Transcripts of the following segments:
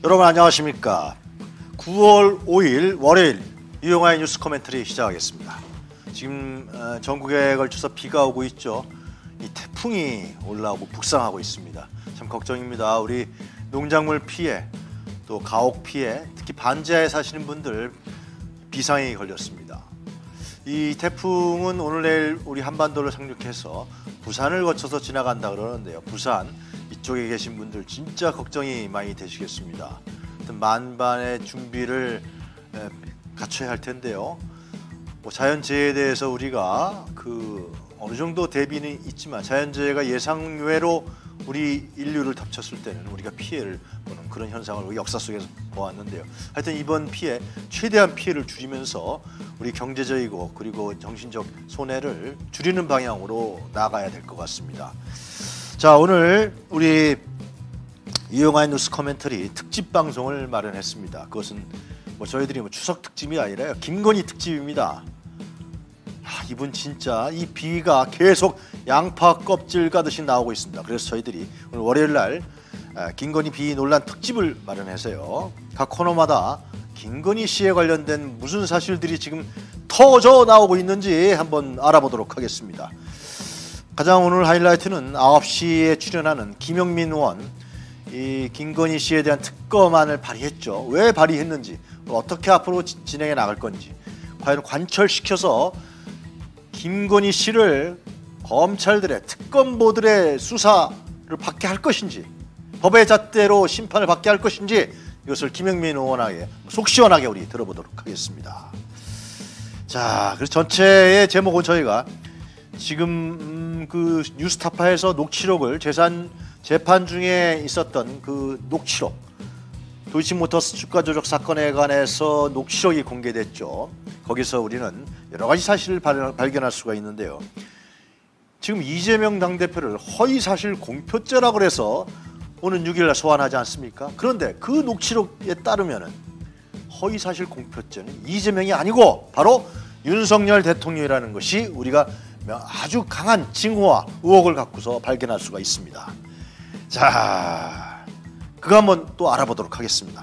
여러분 안녕하십니까. 9월 5일 월요일 유용화의 뉴스 코멘터리 시작하겠습니다. 지금 전국에 걸쳐서 비가 오고 있죠. 이 태풍이 올라오고 북상하고 있습니다. 참 걱정입니다. 우리 농작물 피해, 또 가옥 피해, 특히 반지하에 사시는 분들 비상이 걸렸습니다. 이 태풍은 오늘 내일 우리 한반도를 상륙해서 부산을 거쳐서 지나간다 그러는데요. 부산 이쪽에 계신 분들 진짜 걱정이 많이 되시겠습니다. 만반의 준비를 갖춰야 할 텐데요. 자연재해에 대해서 우리가 어느 정도 대비는 있지만 자연재해가 예상외로 우리 인류를 덮쳤을 때는 우리가 피해를 보는 그런 현상을 역사 속에서 보았는데요. 하여튼 이번 피해, 최대한 피해를 줄이면서 우리 경제적이고 그리고 정신적 손해를 줄이는 방향으로 나가야 될 것 같습니다. 자, 오늘 우리 유용한 뉴스 코멘터리 특집 방송을 마련했습니다. 그것은 저희들이 추석 특집이 아니라요, 김건희 특집입니다. 이분 진짜 이 비가 계속 양파 껍질 가듯이 나오고 있습니다. 그래서 저희들이 오늘 월요일 날 김건희 비 논란 특집을 마련해서요, 각 코너마다 김건희 씨에 관련된 무슨 사실들이 지금 터져 나오고 있는지 한번 알아보도록 하겠습니다. 가장 오늘 하이라이트는 9시에 출연하는 김영민 의원, 이 김건희 씨에 대한 특검안을 발의했죠. 왜 발의했는지, 어떻게 앞으로 진행해 나갈 건지, 과연 관철시켜서 김건희 씨를 검찰들의 특검보들의 수사를 받게 할 것인지, 법의 잣대로 심판을 받게 할 것인지, 이것을 김영민 의원에게 속 시원하게 우리 들어보도록 하겠습니다. 자, 그래서 전체의 제목은 저희가 지금 그 뉴스타파에서 녹취록을 재판 중에 있었던 그 녹취록, 도이치모터스 주가 조작 사건에 관해서 녹취록이 공개됐죠. 거기서 우리는 여러 가지 사실을 발견할 수가 있는데요. 지금 이재명 당대표를 허위사실 공표죄라고 해서 오는 6일날 소환하지 않습니까? 그런데 그 녹취록에 따르면은 허위사실 공표죄는 이재명이 아니고 바로 윤석열 대통령이라는 것이 우리가 아주 강한 징후와 의혹을 갖고서 발견할 수가 있습니다. 자, 그거 한번 또 알아보도록 하겠습니다.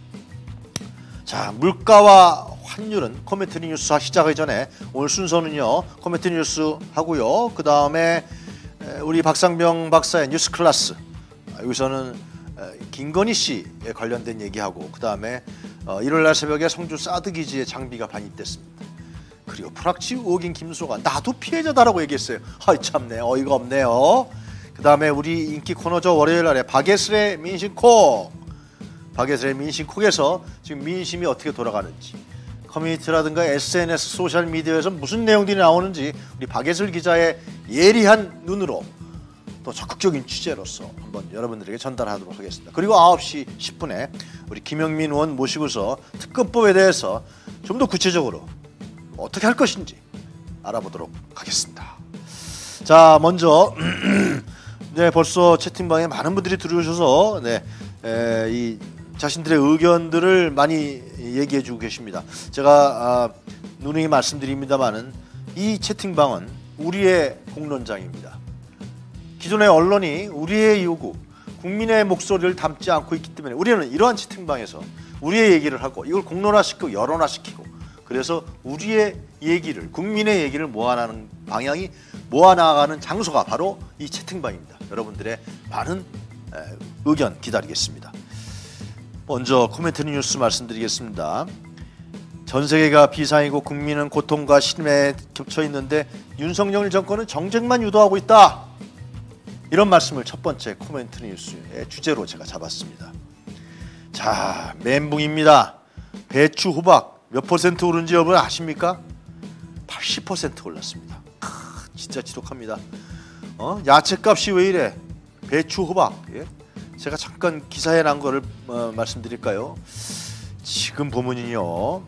자, 물가와 환율은 코멘터리 뉴스 시작하기 전에 오늘 순서는요, 코멘터리 뉴스 하고요, 그 다음에 우리 박상병 박사의 뉴스 클래스, 여기서는 김건희 씨에 관련된 얘기하고, 그 다음에 일요일날 새벽에 성주 사드 기지에 장비가 반입됐습니다. 그리고 프락치 의혹인 김수호가 나도 피해자다라고 얘기했어요. 아이 참네, 어이가 없네요. 그 다음에 우리 인기 코너죠, 월요일날에 박예슬의 민심콕, 박예슬의 민심콕에서 지금 민심이 어떻게 돌아가는지, 커뮤니티라든가 SNS 소셜미디어에서 무슨 내용들이 나오는지 우리 박예슬 기자의 예리한 눈으로 또 적극적인 취재로서 한번 여러분들에게 전달하도록 하겠습니다. 그리고 9시 10분에 우리 김영민 의원 모시고서 특검법에 대해서 좀 더 구체적으로 어떻게 할 것인지 알아보도록 하겠습니다. 자, 먼저 네, 벌써 채팅방에 많은 분들이 들어오셔서 이 자신들의 의견들을 많이 얘기해 주고 계십니다. 제가 누누이 말씀드립니다만은 이 채팅방은 우리의 공론장입니다. 기존의 언론이 우리의 요구, 국민의 목소리를 담지 않고 있기 때문에 우리는 이러한 채팅방에서 우리의 얘기를 하고 이걸 공론화시키고 여론화시키고, 그래서 우리의 얘기를, 국민의 얘기를 모아나가는 방향이, 모아나가는 장소가 바로 이 채팅방입니다. 여러분들의 많은 의견 기다리겠습니다. 먼저 코멘터리 뉴스 말씀드리겠습니다. 전 세계가 비상이고 국민은 고통과 신음에 겹쳐 있는데 윤석열 정권은 정쟁만 유도하고 있다. 이런 말씀을 첫 번째 코멘터리 뉴스의 주제로 제가 잡았습니다. 자, 멘붕입니다. 배추, 호박 몇 퍼센트 오른지 여러분 아십니까? 80% 올랐습니다. 진짜 지독합니다. 야채값이 왜 이래? 배추, 호박. 예? 제가 잠깐 기사에 난 거를 말씀드릴까요? 지금 보면요,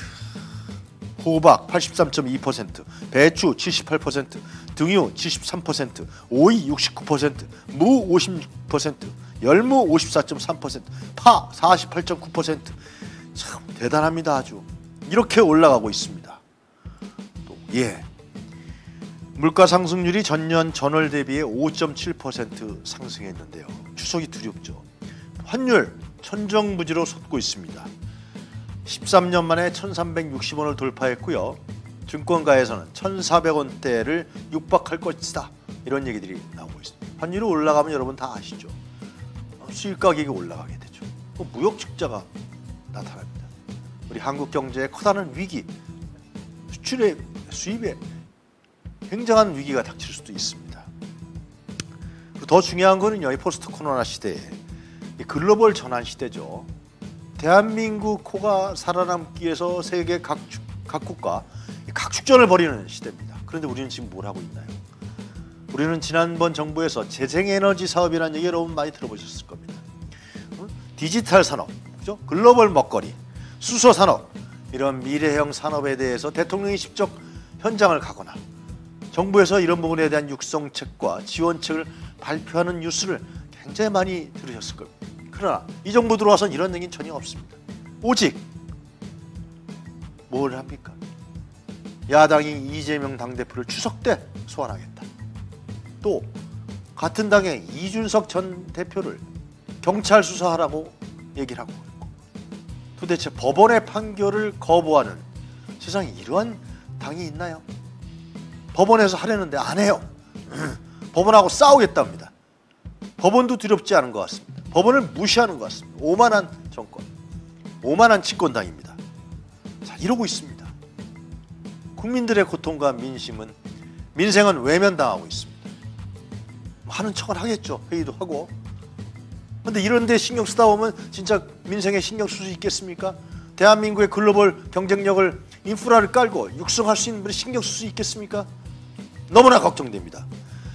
호박 83.2%, 배추 78%, 등유 73%, 오이 69%, 무 56%, 열무 54.3%, 파 48.9%. 참 대단합니다. 아주 이렇게 올라가고 있습니다. 또 물가 상승률이 전년 전월 대비해 5.7% 상승했는데요. 추석이 두렵죠. 환율 천정부지로 솟고 있습니다. 13년 만에 1360원을 돌파했고요. 증권가에서는 1400원대를 육박할 것이다. 이런 얘기들이 나오고 있습니다. 환율이 올라가면 여러분 다 아시죠. 수입 가격이 올라가게 되죠. 또 무역 적자가 나타납니다. 우리 한국 경제에 커다란 위기, 수출에 수입에 굉장한 위기가 닥칠 수도 있습니다. 그리고 더 중요한 거는요, 이 포스트 코로나 시대에 이 글로벌 전환 시대죠. 대한민국 코가 살아남기 위해서 세계 각국과 각축전을 벌이는 시대입니다. 그런데 우리는 지금 뭘 하고 있나요? 우리는 지난번 정부에서 재생에너지 사업이라는 얘기 여러분 많이 들어보셨을 겁니다. 디지털 산업, 그죠? 글로벌 먹거리, 수소 산업, 이런 미래형 산업에 대해서 대통령이 직접 현장을 가거나 정부에서 이런 부분에 대한 육성책과 지원책을 발표하는 뉴스를 굉장히 많이 들으셨을 겁니다. 그러나 이 정부 들어와서는 이런 얘기는 전혀 없습니다. 오직 뭘 합니까? 야당이 이재명 당대표를 추석 때 소환하겠다. 또 같은 당의 이준석 전 대표를 경찰 수사하라고 얘기를 하고 있고, 도대체 법원의 판결을 거부하는, 세상에 이러한 당이 있나요? 법원에서 하려는데 안 해요. 법원하고 싸우겠답니다. 법원도 두렵지 않은 것 같습니다. 법원을 무시하는 것 같습니다. 오만한 정권, 오만한 집권당입니다. 자, 이러고 있습니다. 국민들의 고통과 민생은 외면당하고 있습니다. 하는 척은 하겠죠. 회의도 하고. 그런데 이런 데 신경 쓰다 보면 진짜 민생에 신경 쓸 수 있겠습니까? 대한민국의 글로벌 경쟁력을, 인프라를 깔고 육성할 수 있는 분이 신경 쓸 수 있겠습니까? 너무나 걱정됩니다.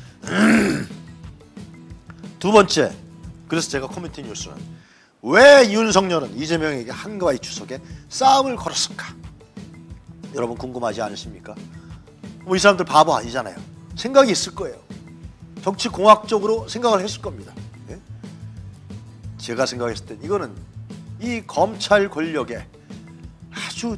두 번째, 그래서 제가 커뮤니티 뉴스는 왜 윤석열은 이재명에게 한가위 추석에 싸움을 걸었을까? 여러분 궁금하지 않으십니까? 뭐 이 사람들 바보 아니잖아요. 생각이 있을 거예요. 정치공학적으로 생각을 했을 겁니다. 예? 제가 생각했을 땐 이거는 이 검찰 권력의 아주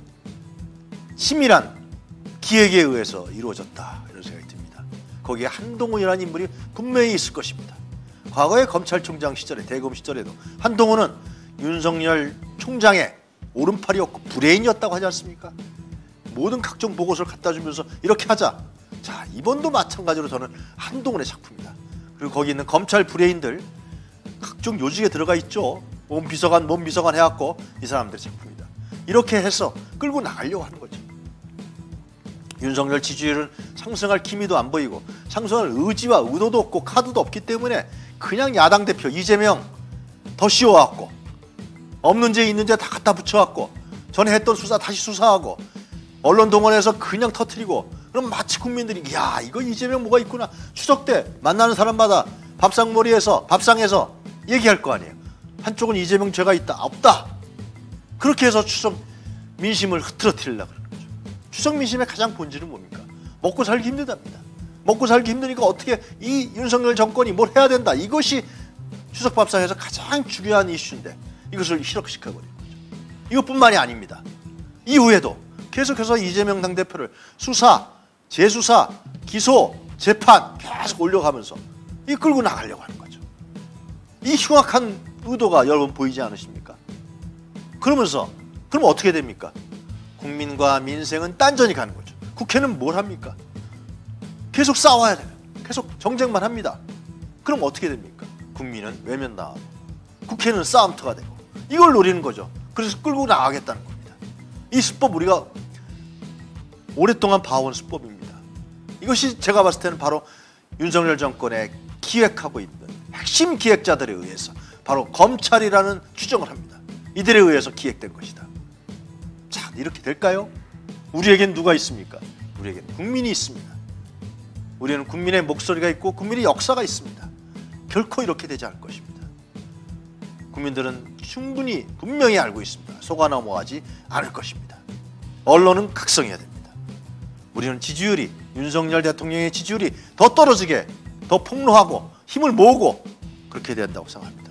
치밀한 기획에 의해서 이루어졌다, 이런 생각이 듭니다. 거기에 한동훈이라는 인물이 분명히 있을 것입니다. 과거의 검찰총장 시절에, 대검 시절에도 한동훈은 윤석열 총장의 오른팔이었고 브레인이었다고 하지 않습니까? 모든 각종 보고서를 갖다 주면서 이렇게 하자. 자, 이번도 마찬가지로 저는 한동훈의 작품이다. 그리고 거기 있는 검찰 브레인들 각종 요직에 들어가 있죠. 몸 비서관 해갖고 이 사람들의 작품이다. 이렇게 해서 끌고 나가려고 하는 거죠. 윤석열 지지율은 상승할 기미도 안 보이고 상승할 의지와 의도도 없고 카드도 없기 때문에 그냥 야당 대표 이재명 더 씌워갖고 없는 죄 있는 죄 다 갖다 붙여갖고 전에 했던 수사 다시 수사하고 언론 동원해서 그냥 터뜨리고, 그럼 마치 국민들이 야, 이거 이재명 뭐가 있구나, 추석 때 만나는 사람마다 밥상에서 얘기할 거 아니에요. 한쪽은 이재명 죄가 있다, 없다. 그렇게 해서 추석 민심을 흐트러뜨리려고 그러는 거죠. 추석 민심의 가장 본질은 뭡니까? 먹고 살기 힘들답니다. 먹고 살기 힘드니까 어떻게 이 윤석열 정권이 뭘 해야 된다. 이것이 추석 밥상에서 가장 중요한 이슈인데 이것을 희석시켜버리는 거죠. 이것뿐만이 아닙니다. 이후에도 계속해서 이재명 당대표를 수사, 재수사, 기소, 재판 계속 올려가면서 이끌고 나가려고 하는 거죠. 이 흉악한 의도가 여러분 보이지 않으십니까? 그럼 어떻게 됩니까? 국민과 민생은 딴전이 가는 거죠. 국회는 뭘 합니까? 계속 싸워야 돼요. 계속 정쟁만 합니다. 그럼 어떻게 됩니까? 국민은 외면당하고 국회는 싸움터가 되고 이걸 노리는 거죠. 그래서 끌고 나가겠다는 겁니다. 이 수법 우리가 오랫동안 봐온 수법입니다. 이것이 제가 봤을 때는 바로 윤석열 정권의 기획하고 있는 핵심 기획자들에 의해서 바로 검찰이라는 추정을 합니다. 이들에 의해서 기획된 것이다. 자, 이렇게 될까요? 우리에겐 누가 있습니까? 우리에겐 국민이 있습니다. 우리는 국민의 목소리가 있고 국민의 역사가 있습니다. 결코 이렇게 되지 않을 것입니다. 국민들은 충분히 분명히 알고 있습니다. 속아 넘어가지 않을 것입니다. 언론은 각성해야 됩니다. 우리는 윤석열 대통령의 지지율이 더 떨어지게, 더 폭로하고 힘을 모으고 그렇게 된다고 생각합니다.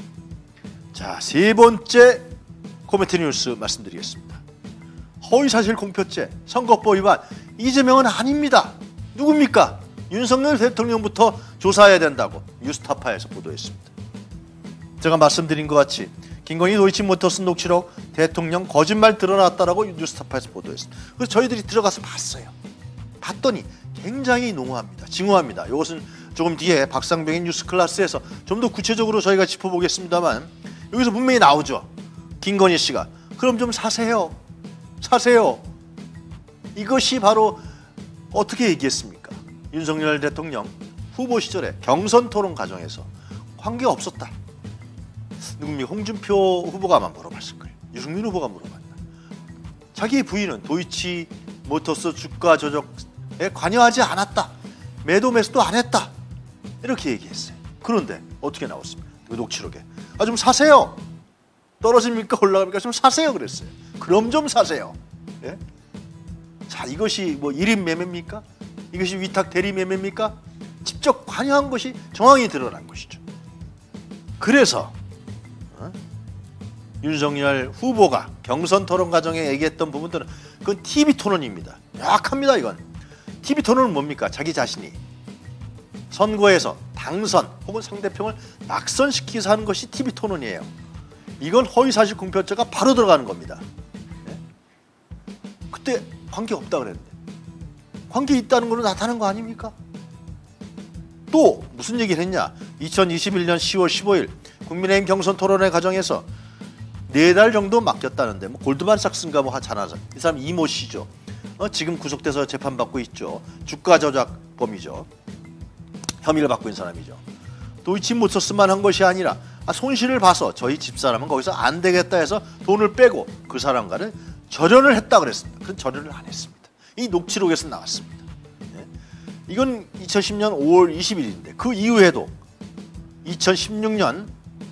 자, 세 번째 코멘트 뉴스 말씀드리겠습니다. 허위사실 공표죄, 선거법 위반, 이재명은 아닙니다. 누굽니까? 윤석열 대통령부터 조사해야 된다고 뉴스타파에서 보도했습니다. 제가 말씀드린 것 같이 김건희 도이치모터스 녹취록 대통령 거짓말 드러났다라고 뉴스타파에서 보도했습니다. 그래서 저희들이 들어가서 봤어요. 봤더니 굉장히 농후합니다. 징후합니다. 이것은 조금 뒤에 박상병의 뉴스 클래스에서 좀 더 구체적으로 저희가 짚어보겠습니다만 여기서 분명히 나오죠. 김건희 씨가 그럼 좀 사세요. 사세요. 이것이 바로 어떻게 얘기했습니까? 윤석열 대통령 후보 시절에 경선 토론 과정에서 관계가 없었다. 누굽니까? 홍준표 후보가 아마 물어봤을 거예요. 유승민 후보가 물어봤나. 자기의 부인은 도이치모터스 주가 조작에 관여하지 않았다. 매도 매수도 안 했다. 이렇게 얘기했어요. 그런데 어떻게 나왔습니까? 그 녹취록에. 아, 좀 사세요. 떨어집니까? 올라갑니까? 좀 사세요. 그랬어요. 그럼 좀 사세요. 예? 자, 이것이 뭐 1인 매매입니까? 이것이 위탁 대리 매매입니까? 직접 관여한 것이 정황이 드러난 것이죠. 그래서 윤석열 후보가 경선 토론 과정에 얘기했던 부분들은 그건 TV 토론입니다. 약합니다. 이건. TV 토론은 뭡니까? 자기 자신이 선거에서 당선 혹은 상대편을 낙선시키서 하는 것이 TV 토론이에요. 이건 허위사실 공표죄가 바로 들어가는 겁니다. 네? 그때 관계 없다 그랬는데 관계 있다는 걸로 나타난 거 아닙니까? 또 무슨 얘기를 했냐? 2021년 10월 15일 국민의힘 경선 토론회 과정에서 4달 정도 맡겼다는데 뭐 골드만삭스인가 뭐 하잖아요. 이 사람 이모 씨죠. 지금 구속돼서 재판받고 있죠. 주가 조작범이죠. 혐의를 받고 있는 사람이죠. 도이치모터스만 한 것이 아니라 손실을 봐서 저희 집사람은 거기서 안 되겠다 해서 돈을 빼고 그 사람과는 절연을 했다 그랬습니다. 그 절연을 안 했습니다. 이 녹취록에서 나왔습니다. 네. 이건 2010년 5월 20일인데 그 이후에도 2010년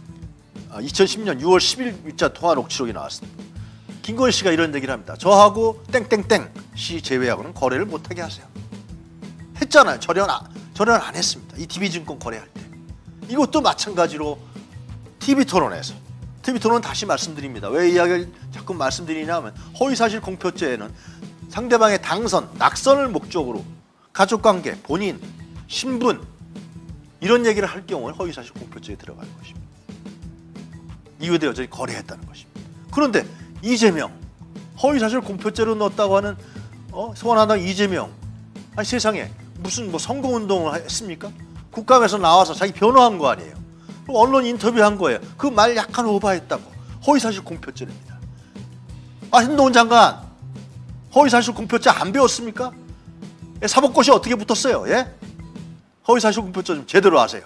6월 10일자 통화 녹취록이 나왔습니다. 김건희 씨가 이런 얘기를 합니다. 저하고 땡땡땡 씨 제외하고는 거래를 못하게 하세요. 했잖아요. 절연 안 했습니다. 이 TV증권 거래할 때. 이것도 마찬가지로 TV토론에서. TV토론 다시 말씀드립니다. 왜 이야기를 자꾸 말씀드리냐 하면 허위사실 공표죄에는 상대방의 당선, 낙선을 목적으로 가족관계, 본인, 신분 이런 얘기를 할 경우에 허위사실 공표죄에 들어가는 것입니다. 이후에도 여전히 거래했다는 것입니다. 그런데 이재명 허위사실 공표죄로 넣었다고 하는 소환하당 이재명 아니 세상에 무슨 뭐 선거운동을 했습니까? 국감에서 나와서 자기 변호한 거 아니에요. 언론 인터뷰한 거예요. 그 말 약간 오버했다고 허위사실 공표죄입니다. 한동훈 장관 허위사실 공표죄 안 배웠습니까? 사법고시 어떻게 붙었어요? 예? 허위사실 공표죄 좀 제대로 하세요.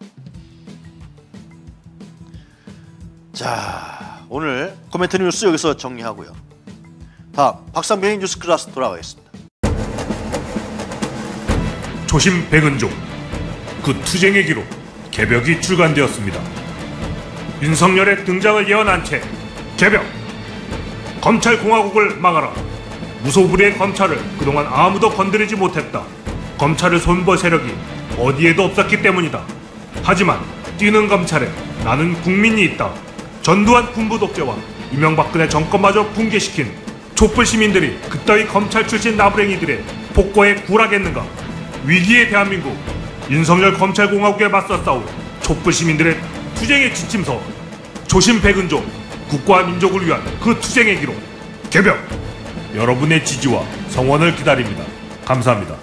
자, 오늘 코멘트 뉴스 여기서 정리하고요. 다음 박상병의 뉴스 클래스 돌아가겠습니다. 조심 백은종 그 투쟁의 기록 개벽이 출간되었습니다. 윤석열의 등장을 예언한 채 개벽 검찰공화국을 막아라. 무소불위의 검찰을 그동안 아무도 건드리지 못했다. 검찰을 손볼 세력이 어디에도 없었기 때문이다. 하지만 뛰는 검찰에 나는 국민이 있다. 전두환 군부 독재와 이명박근혜 정권마저 붕괴시킨 촛불 시민들이 그따위 검찰 출신 나부랭이들의 폭거에 굴하겠는가? 위기의 대한민국 윤석열 검찰공화국에 맞서 싸울 촛불 시민들의 투쟁의 지침서 조심 백은종 국가와 민족을 위한 그 투쟁의 기록 개벽 여러분의 지지와 성원을 기다립니다. 감사합니다.